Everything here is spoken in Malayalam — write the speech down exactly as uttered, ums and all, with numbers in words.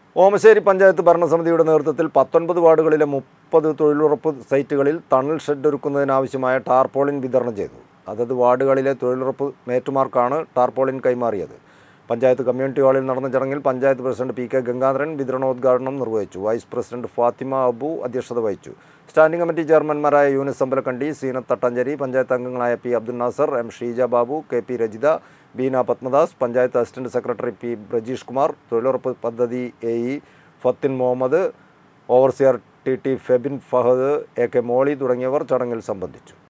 ഓമശ്ശേരി പഞ്ചായത്ത് ഭരണസമിതിയുടെ നേതൃത്വത്തിൽ പത്തൊൻപത് വാർഡുകളിലെ മുപ്പത് തൊഴിലുറപ്പ് സൈറ്റുകളിൽ ടണൽ ഷെഡ് ഒരുക്കുന്നതിനാവശ്യമായ ടാർപോളിൻ വിതരണം ചെയ്തു. അതത് വാർഡുകളിലെ തൊഴിലുറപ്പ് മേറ്റുമാർക്കാണ് ടാർപോളിൻ കൈമാറിയത്. പഞ്ചായത്ത് കമ്മ്യൂണിറ്റി ഹാളിൽ നടന്ന ചടങ്ങിൽ panchayat president P K Gangadharan വിതരണോദ്ഘാടനം നിർവഹിച്ചു. വൈസ് പ്രസിഡന്റ് ഫാത്തിമ അബു അധ്യക്ഷത വഹിച്ചു. സ്റ്റാൻഡിംഗ് കമ്മിറ്റി ചെയർമാൻമാരായ യൂനിസ് അമ്പലക്കണ്ടി, സീനത്ത് തട്ടഞ്ചേരി, പഞ്ചായത്ത് അംഗങ്ങളായ P Abdul Nasar, M Sheeja Babu, K P Rajitha, Beena Pathmadas, panchayat assistant secretary P Brajeesh Kumar, തൊഴിലുറപ്പ് പദ്ധതി A E Fathin Muhammad, overseer T T Febin Fahad, A K Molly തുടങ്ങിയവർ ചടങ്ങിൽ സംബന്ധിച്ചു.